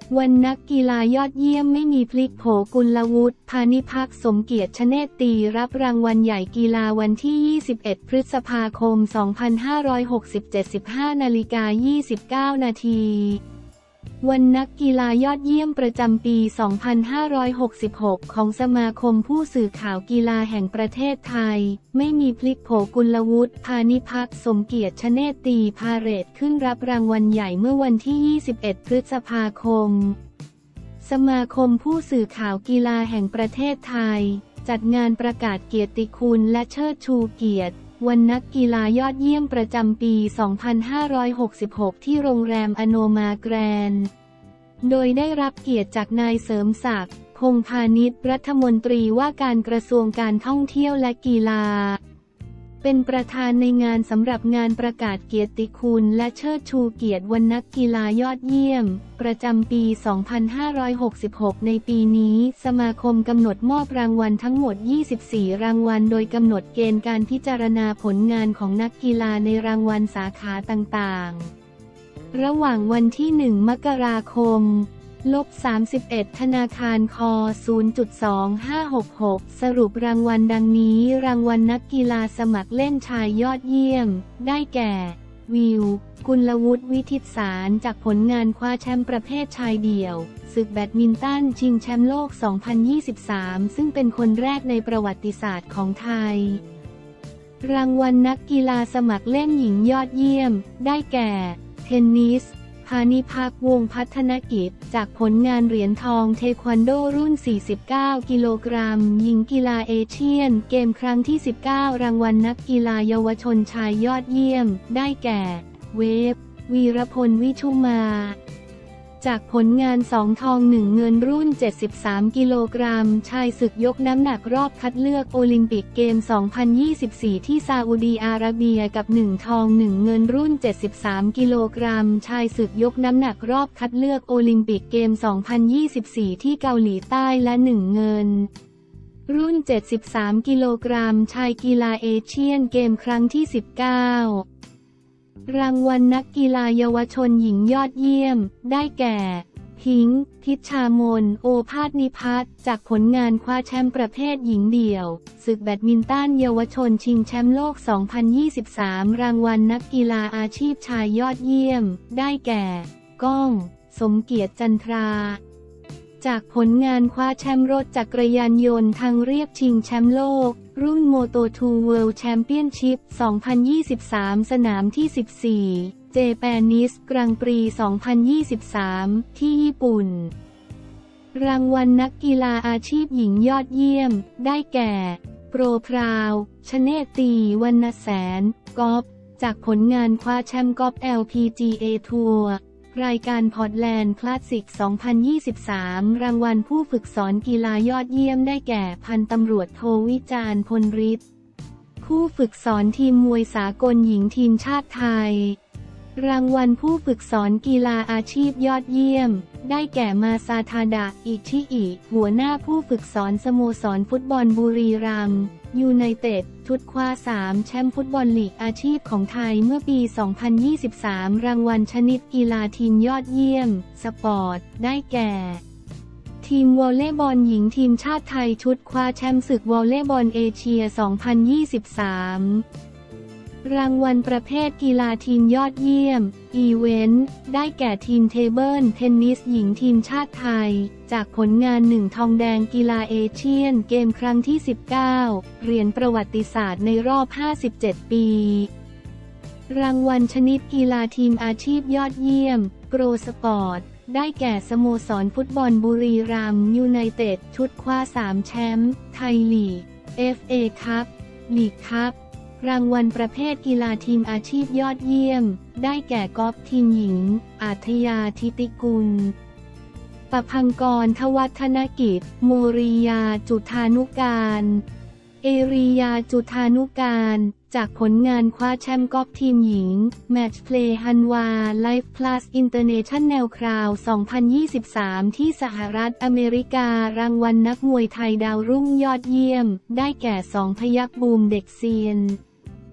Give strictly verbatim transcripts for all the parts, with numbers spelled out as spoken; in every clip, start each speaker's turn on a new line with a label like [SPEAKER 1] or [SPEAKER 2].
[SPEAKER 1] วันนักกีฬายอดเยี่ยมไม่มีพลิกโผกุลวุฒิ พานิภักดิ์ สมเกียรติ ชเนตตีรับรางวัลใหญ่กีฬาวันที่ ยี่สิบเอ็ด พฤษภาคม สองพันห้าร้อยหกสิบเจ็ด สิบห้านาฬิกายี่สิบเก้านาทีวันนักกีฬายอดเยี่ยมประจำปี สองพันห้าร้อยหกสิบหก ของสมาคมผู้สื่อข่าวกีฬาแห่งประเทศไทยไม่มีพลิกโผกุลวุฒิ พานิภักดิ์ สมเกียรติ ชเนตตีพาเหรดขึ้นรับรางวัลใหญ่เมื่อวันที่ ยี่สิบเอ็ด พฤษภาคมสมาคมผู้สื่อข่าวกีฬาแห่งประเทศไทยจัดงานประกาศเกียรติคุณและเชิดชูเกียรติวันนักกีฬายอดเยี่ยมประจำปี สองพันห้าร้อยหกสิบหก ที่โรงแรมอโนมาแกรนด์โดยได้รับเกียรติจากนายเสริมศักดิ์ พงษ์พานิช รัฐมนตรีว่าการกระทรวงการท่องเที่ยวและกีฬาเป็นประธานในงานสำหรับงานประกาศเกียรติคุณและเชิดชูเกียรติวันนักกีฬายอดเยี่ยมประจำปี สองพันห้าร้อยหกสิบหก ในปีนี้สมาคมกำหนดมอบรางวัลทั้งหมด ยี่สิบสี่ รางวัลโดยกำหนดเกณฑ์การพิจารณาผลงานของนักกีฬาในรางวัลสาขาต่างๆระหว่างวันที่ หนึ่ง มกราคมลบสามสิบเอ็ด ธนาคารค ศูนย์จุดสองห้าหกหก สรุปรางวัลดังนี้รางวัลนักกีฬาสมัครเล่นชายยอดเยี่ยมได้แก่วิว กุลวุฒิ วิทิตสารจากผลงานคว้าแชมป์ประเภทชายเดี่ยวศึกแบดมินตันชิงแชมป์โลก สองพันยี่สิบสาม ซึ่งเป็นคนแรกในประวัติศาสตร์ของไทยรางวัลนักกีฬาสมัครเล่นหญิงยอดเยี่ยมได้แก่เทนนิสพานิภักดิ์ วงศ์พัฒนกิจจากผลงานเหรียญทองเทควันโดรุ่น สี่สิบเก้า กิโลกรัมหญิงกีฬาเอเชียนเกมครั้งที่ สิบเก้า รางวัลนักกีฬาเยาวชนชายยอดเยี่ยมได้แก่เวฟ วีรพล วิชุมาจากผลงานสองทองหนึ่งเงินรุ่น เจ็ดสิบสาม กิโลกรัมชายศึกยกน้ำหนักรอบคัดเลือกโอลิมปิกเกม สองพันยี่สิบสี่ ที่ซาอุดีอาระเบียกับหนึ่งทองหนึ่งเงินรุ่น เจ็ดสิบสาม กิโลกรัมชายศึกยกน้ำหนักรอบคัดเลือกโอลิมปิกเกม สองพันยี่สิบสี่ ที่เกาหลีใต้และหนึ่งเงินรุ่น เจ็ดสิบสาม กิโลกรัมชายกีฬาเอเชียนเกมครั้งที่ สิบเก้ารางวัลนักกีฬาเยาวชนหญิงยอดเยี่ยมได้แก่พิงค์ พิชชามน โอภาสนิพัฒน์จากผลงานคว้าแชมป์ประเภทหญิงเดี่ยวศึกแบดมินตันเยาวชนชิงแชมป์โลก สองพันยี่สิบสาม รางวัลนักกีฬาอาชีพชายยอดเยี่ยมได้แก่ก้อง สมเกียรติ จันทราจากผลงานคว้าแชมป์รถจักรยานยนต์ทางเรียบชิงแชมป์โลกรุ่น โมโต ทู World Championship สองพันยี่สิบสาม สนามที่ สิบสี่ เจแปนิสกรังปรี สองพันยี่สิบสาม ที่ญี่ปุ่นรางวัลนักกีฬาอาชีพหญิงยอดเยี่ยมได้แก่โปรพราวชเนตตี วรรณแสนกอล์ฟจากผลงานคว้าแชมป์กอล์ฟ แอล พี จี เอ ทัวร์รายการพอร์ตแลนด์คลาสสิก สองพันยี่สิบสาม รางวัลผู้ฝึกสอนกีฬายอดเยี่ยมได้แก่พันตำรวจโทวิจารณ์ พลฤทธิ์ผู้ฝึกสอนทีมมวยสากลหญิงทีมชาติไทยรางวัลผู้ฝึกสอนกีฬาอาชีพยอดเยี่ยมได้แก่มาซาทาดะ อิชิอิหัวหน้าผู้ฝึกสอนสโมสรฟุตบอลบุรีรัมย์ยูไนเต็ดชุดคว้าสามแชมป์ฟุตบอลลีกอาชีพของไทยเมื่อปี สองพันยี่สิบสาม รางวัลชนิดกีฬาทีมยอดเยี่ยมสปอร์ตได้แก่ทีมวอลเลย์บอลหญิงทีมชาติไทยชุดคว้าแชมป์ศึกวอลเลย์บอลเอเชีย สองพันยี่สิบสามรางวัลประเภทกีฬาทีมยอดเยี่ยมอีเวนต์ได้แก่ทีมเทเบิลเทนนิสหญิงทีมชาติไทยจากผลงานหนึ่งทองแดงกีฬาเอเชียนเกมครั้งที่ สิบเก้า เหรียญประวัติศาสตร์ในรอบ ห้าสิบเจ็ด ปีรางวัลชนิดกีฬาทีมอาชีพยอดเยี่ยมโปรสปอร์ตได้แก่สโมสรฟุตบอลบุรีรัมย์ยูไนเต็ดชุดคว้าสามแชมป์ไทยลีก เอฟ เอ คัพลีกคัพรางวัลประเภทกีฬาทีมอาชีพยอดเยี่ยมได้แก่กอล์ฟทีมหญิงอาทยา ธิติกุลประภังกร ทวัฒนกิจโมริยา จุฑานุการเอริยา จุฑานุการจากผลงานคว้าแชมป์กอล์ฟทีมหญิงแมตช์เพลย์ฮันวาไลฟ์พลัสอินเตอร์เนชั่นแนลคราว สองพันยี่สิบสาม ที่สหรัฐอเมริการางวัลนักมวยไทยดาวรุ่งยอดเยี่ยมได้แก่สองพยัคฆ์บูมเด็กเซียน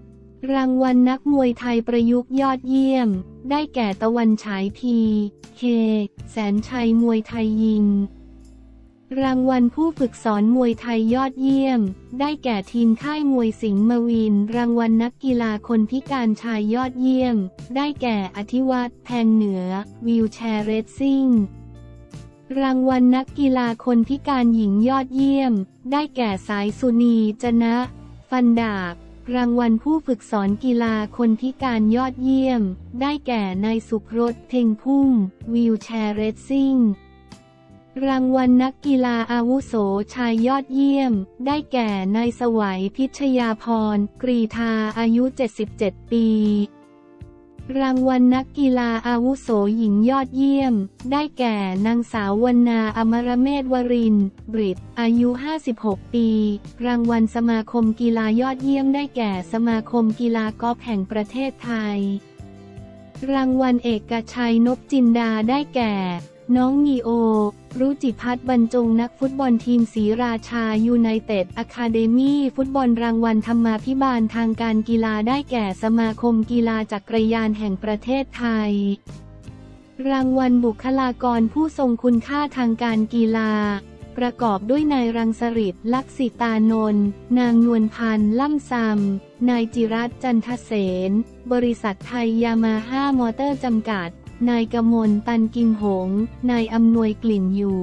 [SPEAKER 1] รางวัลนักมวยไทยประยุกต์ยอดเยี่ยมได้แก่ตะวันฉายพี เค แสนชัยมวยไทยยิมรางวัลผู้ฝึกสอนมวยไทยยอดเยี่ยมได้แก่ทีมค่ายมวยสิงห์มาวินรางวัลนักกีฬาคนพิการชายยอดเยี่ยมได้แก่อธิวัฒน์แพงเหนือวีลแชร์เรซซิ่งรางวัลนักกีฬาคนพิการหญิงยอดเยี่ยมได้แก่สายสุนีจนะฟันดาบรางวัลผู้ฝึกสอนกีฬาคนพิการยอดเยี่ยมได้แก่นายสุพรสเพ็งพุ่มวีลแชร์เรซซิ่งรางวัลนักกีฬาอาวุโสชายยอดเยี่ยมได้แก่นายสวัยพิชยาพรกรีธาอายุเจ็ดสิบเจ็ดปีรางวัลนักกีฬาอาวุโสหญิงยอดเยี่ยมได้แก่นางสาววรรณาอมรเมธวรินทร์บริตอายุห้าสิบหกปีรางวัลสมาคมกีฬายอดเยี่ยมได้แก่สมาคมกีฬากอล์ฟแห่งประเทศไทยรางวัลเอกชัยนพจินดาได้แก่น้องนีโอรุจิพัฒน์บรรจงนักฟุตบอลทีมศรีราชายูไนเต็ดอะคาเดมี่ฟุตบอลรางวัลธรรมาภิบาลทางการกีฬาได้แก่สมาคมกีฬาจักรยานแห่งประเทศไทยรางวัลบุคลากรผู้ทรงคุณค่าทางการกีฬาประกอบด้วยนายรังสฤทธิ์ลักษิตานนท์นางนวลพันธ์ล่ำซำนายจิรัตน์จันทเสนบริษัทไทยยามาฮ่ามอเตอร์จำกัดนายกมลตันกิมหงส์นายอำนวยกลิ่นอยู่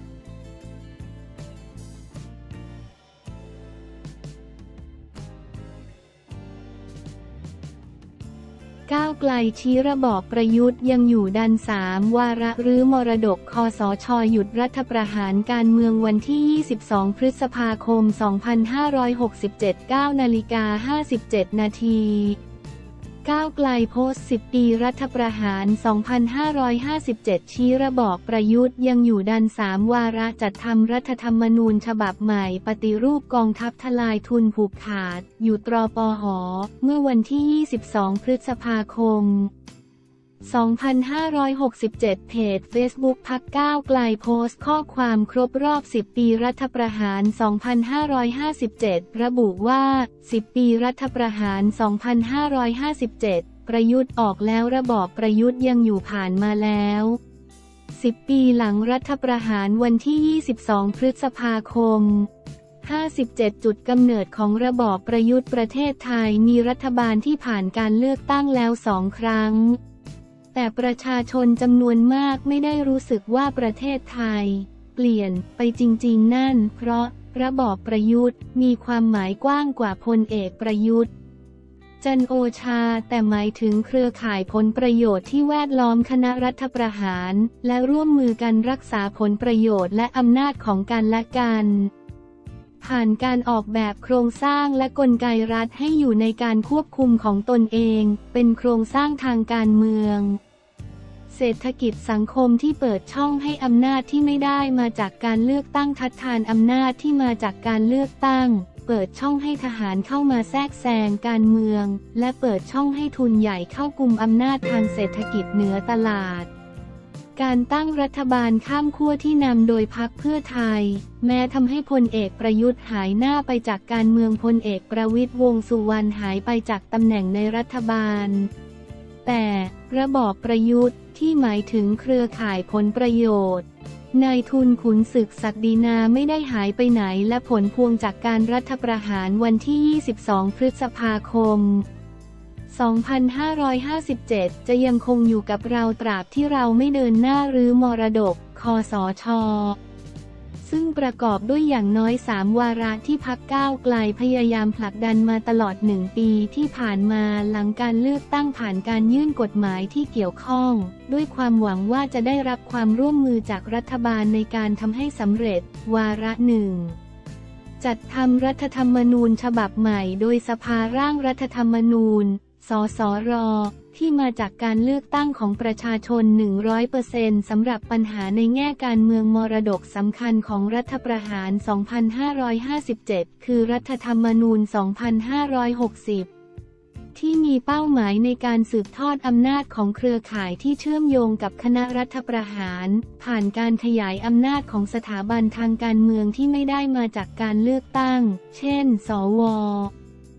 [SPEAKER 1] ก้าวไกลชี้ระบอบประยุทธ์ยังอยู่ดันสามวาระรื้อมรดกคสช.หยุดรัฐประหารการเมืองวันที่ยี่สิบสองพฤษภาคมสองพันห้าร้อยหกสิบเจ็ด เก้านาฬิกาห้าสิบเจ็ดนาทีก้าวไกลโพสต์สิบปีรัฐประหารสองพันห้าร้อยห้าสิบเจ็ดชี้ระบอบประยุทธ์ยังอยู่ดันสามวาระจัดทำรัฐธรรมนูญฉบับใหม่ปฏิรูปกองทัพทลายทุนผูกขาดอยู่ตรปห.เมื่อวันที่ยี่สิบสองพฤษภาคมสองพันห้าร้อยหกสิบเจ็ดเพจ เฟซบุ๊ก พรรคก้าวไกลโพสต์ข้อความครบรอบสิบปีรัฐประหารสองพันห้าร้อยห้าสิบเจ็ดระบุว่าสิบปีรัฐประหารสองพันห้าร้อยห้าสิบเจ็ดประยุทธ์ออกแล้วระบอบประยุทธ์ยังอยู่ผ่านมาแล้วสิบปีหลังรัฐประหารวันที่ยี่สิบสองพฤษภาคมห้าสิบเจ็ดจุดกำเนิดของระบอบประยุทธ์ประเทศไทยมีรัฐบาลที่ผ่านการเลือกตั้งแล้วสองครั้งแต่ประชาชนจำนวนมากไม่ได้รู้สึกว่าประเทศไทยเปลี่ยนไปจริงๆนั่นเพราะระบอบประยุทธ์มีความหมายกว้างกว่าพลเอกประยุทธ์จันทร์โอชาแต่หมายถึงเครือข่ายผลประโยชน์ที่แวดล้อมคณะรัฐประหารและร่วมมือกันรักษาผลประโยชน์และอำนาจของกันและกันผ่านการออกแบบโครงสร้างและกลไกรัฐให้อยู่ในการควบคุมของตนเองเป็นโครงสร้างทางการเมืองเศรษฐกิจสังคมที่เปิดช่องให้อำนาจที่ไม่ได้มาจากการเลือกตั้งทัดทานอำนาจที่มาจากการเลือกตั้งเปิดช่องให้ทหารเข้ามาแทรกแซงการเมืองและเปิดช่องให้ทุนใหญ่เข้ากุมอำนาจทางเศรษฐกิจเหนือตลาดการตั้งรัฐบาลข้ามขั้วที่นำโดยพรรคเพื่อไทยแม้ทำให้พลเอกประยุทธ์หายหน้าไปจากการเมืองพลเอกประวิตรวงษ์สุวรรณหายไปจากตำแหน่งในรัฐบาลแต่ระบอบประยุทธ์ที่หมายถึงเครือข่ายผลประโยชน์นายทุนขุนศึกศักดินาไม่ได้หายไปไหนและผลพวงจากการรัฐประหารวันที่ยี่สิบสองพฤษภาคมสองพันห้าร้อยห้าสิบเจ็ดจะยังคงอยู่กับเราตราบที่เราไม่เดินหน้ารื้อมรดกคสช.ซึ่งประกอบด้วยอย่างน้อยสามวาระที่พรรคก้าวไกลพยายามผลักดันมาตลอดหนึ่งปีที่ผ่านมาหลังการเลือกตั้งผ่านการยื่นกฎหมายที่เกี่ยวข้องด้วยความหวังว่าจะได้รับความร่วมมือจากรัฐบาลในการทำให้สำเร็จวาระหนึ่งจัดทำรัฐธรรมนูญฉบับใหม่โดยสภาร่างรัฐธรรมนูญสสร.ที่มาจากการเลือกตั้งของประชาชน หนึ่งร้อยเปอร์เซ็นต์ สำหรับปัญหาในแง่การเมืองมรดกสำคัญของรัฐประหาร สองพันห้าร้อยห้าสิบเจ็ด คือรัฐธรรมนูญ สองพันห้าร้อยหกสิบ ที่มีเป้าหมายในการสืบทอดอำนาจของเครือข่ายที่เชื่อมโยงกับคณะรัฐประหารผ่านการขยายอำนาจของสถาบันทางการเมืองที่ไม่ได้มาจากการเลือกตั้งเช่นสว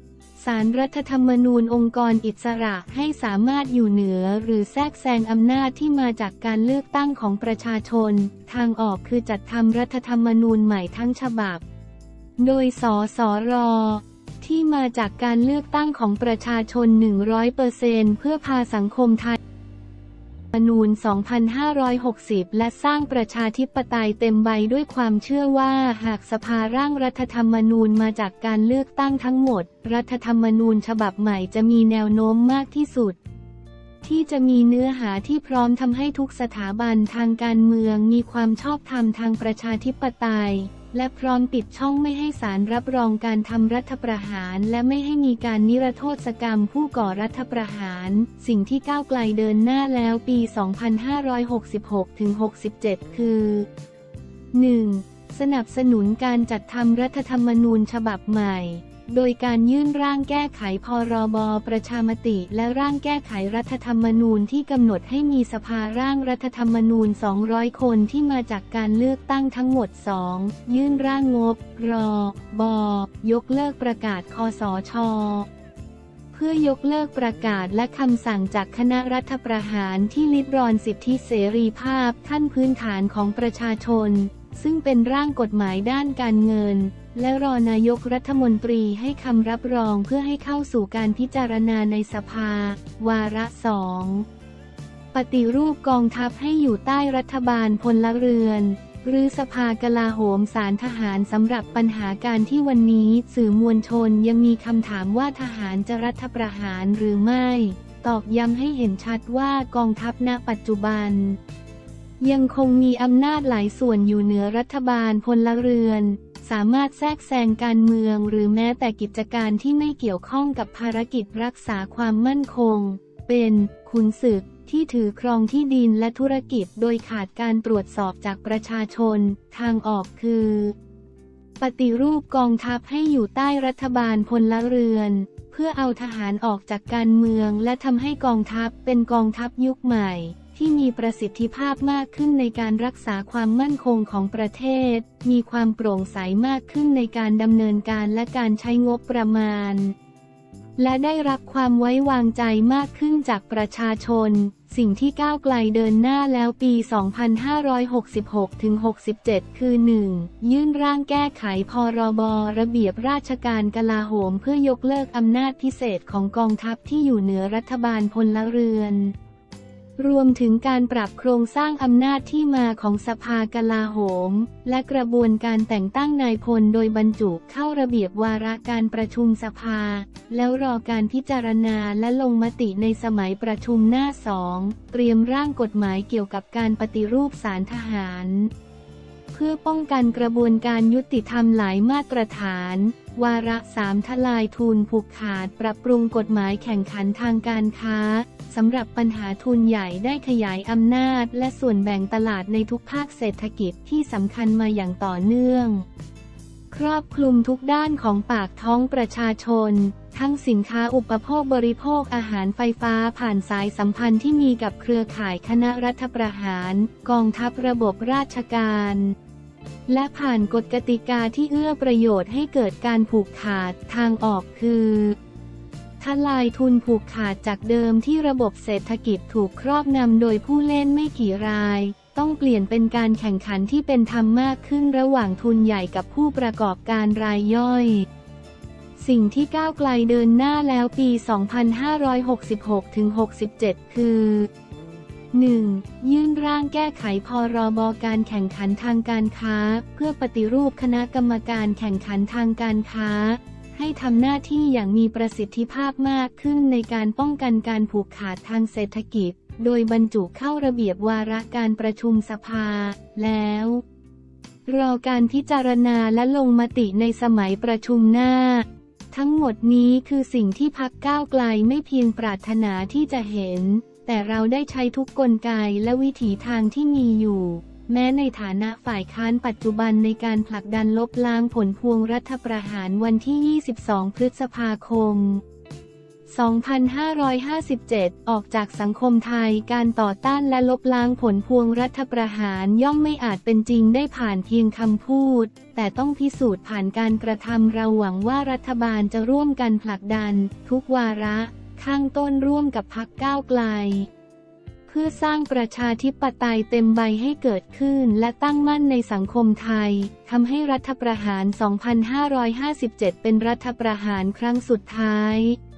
[SPEAKER 1] ศาลรัฐธรรมนูญองค์กรอิสระให้สามารถอยู่เหนือหรือแทรกแซงอำนาจที่มาจากการเลือกตั้งของประชาชนทางออกคือจัดทำรัฐธรรมนูญใหม่ทั้งฉบับโดยสสรที่มาจากการเลือกตั้งของประชาชน หนึ่งร้อยเปอร์เซ็นต์ เพื่อพาสังคมไทยรัฐธรรมนูญ สองพันห้าร้อยหกสิบ และสร้างประชาธิปไตยเต็มใบด้วยความเชื่อว่าหากสภาร่างรัฐธรรมนูญมาจากการเลือกตั้งทั้งหมดรัฐธรรมนูญฉบับใหม่จะมีแนวโน้มมากที่สุดที่จะมีเนื้อหาที่พร้อมทำให้ทุกสถาบันทางการเมืองมีความชอบธรรมทางประชาธิปไตยและพร้อมปิดช่องไม่ให้ศาลรับรองการทำรัฐประหารและไม่ให้มีการนิรโทษกรรมผู้ก่อรัฐประหารสิ่งที่ก้าวไกลเดินหน้าแล้วปี สองพันห้าร้อยหกสิบหกถึงหกสิบเจ็ด คือ หนึ่ง สนับสนุนการจัดทำรัฐธรรมนูญฉบับใหม่โดยการยื่นร่างแก้ไขพรบประชามติและร่างแก้ไขรัฐธรรมนูญที่กำหนดให้มีสภาร่างรัฐธรรมนูญ สองร้อย คนที่มาจากการเลือกตั้งทั้งหมด สอง ยื่นร่างงบรบยกเลิกประกาศคสช.เพื่อยกเลิกประกาศและคำสั่งจากคณะรัฐประหารที่ลิดรอนสิทธิเสรีภาพขั้นพื้นฐานของประชาชนซึ่งเป็นร่างกฎหมายด้านการเงินและรอนายกรัฐมนตรีให้คำรับรองเพื่อให้เข้าสู่การพิจารณาในสภาวาระสองปฏิรูปกองทัพให้อยู่ใต้รัฐบาลพลเรือนหรือสภากลาโหมศาลทหารสำหรับปัญหาการที่วันนี้สื่อมวลชนยังมีคำถามว่าทหารจะรัฐประหารหรือไม่ตอกย้ำให้เห็นชัดว่ากองทัพณปัจจุบันยังคงมีอำนาจหลายส่วนอยู่เหนือรัฐบาลพลเรือนสามารถแทรกแซงการเมืองหรือแม้แต่กิจการที่ไม่เกี่ยวข้องกับภารกิจรักษาความมั่นคงเป็นขุนศึกที่ถือครองที่ดินและธุรกิจโดยขาดการตรวจสอบจากประชาชนทางออกคือปฏิรูปกองทัพให้อยู่ใต้รัฐบาลพลเรือนเพื่อเอาทหารออกจากการเมืองและทำให้กองทัพเป็นกองทัพยุคใหม่ที่มีประสิทธิภาพมากขึ้นในการรักษาความมั่นคงของประเทศมีความโปร่งใสมากขึ้นในการดำเนินการและการใช้งบประมาณและได้รับความไว้วางใจมากขึ้นจากประชาชนสิ่งที่ก้าวไกลเดินหน้าแล้วปี สองพันห้าร้อยหกสิบหกถึงหกสิบเจ็ด คือ หนึ่ง ยื่นร่างแก้ไขพรบระเบียบราชการกลาโหมเพื่อยกเลิกอำนาจพิเศษของกองทัพที่อยู่เหนือรัฐบาลพลเรือนรวมถึงการปรับโครงสร้างอำนาจที่มาของสภากลาโหมและกระบวนการแต่งตั้งนายพลโดยบรรจุเข้าระเบียบวาระการประชุมสภาแล้วรอการพิจารณาและลงมติในสมัยประชุมหน้าสองเตรียมร่างกฎหมายเกี่ยวกับการปฏิรูปศาลทหารเพื่อป้องกันกระบวนการยุติธรรมหลายมาตรฐานวาระสามทลายทุนผูกขาดปรับปรุงกฎหมายแข่งขันทางการค้าสำหรับปัญหาทุนใหญ่ได้ขยายอำนาจและส่วนแบ่งตลาดในทุกภาคเศรษฐกิจที่สำคัญมาอย่างต่อเนื่องครอบคลุมทุกด้านของปากท้องประชาชนทั้งสินค้าอุปโภคบริโภคอาหารไฟฟ้าผ่านสายสัมพันธ์ที่มีกับเครือข่ายคณะรัฐประหารกองทัพระบบราชการและผ่านกฎกติกาที่เอื้อประโยชน์ให้เกิดการผูกขาดทางออกคือทลายทุนผูกขาดจากเดิมที่ระบบเศรษฐกิจถูกครอบงำโดยผู้เล่นไม่กี่รายต้องเปลี่ยนเป็นการแข่งขันที่เป็นธรรมมากขึ้นระหว่างทุนใหญ่กับผู้ประกอบการรายย่อยสิ่งที่ก้าวไกลเดินหน้าแล้วปี สองพันห้าร้อยหกสิบหกถึงหกสิบเจ็ด คือ หนึ่ง ยื่นร่างแก้ไขพรบการแข่งขันทางการค้าเพื่อปฏิรูปคณะกรรมการแข่งขันทางการค้าให้ทำหน้าที่อย่างมีประสิทธิภาพมากขึ้นในการป้องกันการผูกขาดทางเศรษฐกิจโดยบรรจุเข้าระเบียบวาระการประชุมสภาแล้วรอการพิจารณาและลงมติในสมัยประชุมหน้าทั้งหมดนี้คือสิ่งที่พรรคก้าวไกลไม่เพียงปรารถนาที่จะเห็นแต่เราได้ใช้ทุกกลไกและวิถีทางที่มีอยู่แม้ในฐานะฝ่ายค้านปัจจุบันในการผลักดันลบล้างผลพวงรัฐประหารวันที่ ยี่สิบสอง พฤษภาคมสองพันห้าร้อยห้าสิบเจ็ด ออกจากสังคมไทยการต่อต้านและลบล้างผลพวงรัฐประหารย่อมไม่อาจเป็นจริงได้ผ่านเพียงคำพูดแต่ต้องพิสูจน์ผ่านการกระทำเราหวังว่ารัฐบาลจะร่วมกันผลักดันทุกวาระข้างต้นร่วมกับพรรคก้าวไกลเพื่อสร้างประชาธิปไตยเต็มใบให้เกิดขึ้นและตั้งมั่นในสังคมไทยทำให้รัฐประหาร สองพันห้าร้อยห้าสิบเจ็ด เป็นรัฐประหารครั้งสุดท้าย